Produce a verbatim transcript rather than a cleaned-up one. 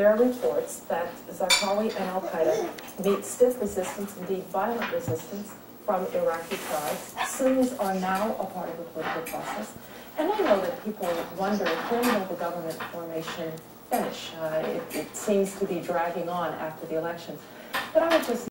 there are reports that Zarqawi and al-Qaeda meet stiff resistance, indeed violent resistance, from Iraqi tribes. Sunnis are now a part of the political process. And I know that people wonder, when will the government formation finish? Uh, it, it seems to be dragging on after the elections. But I would just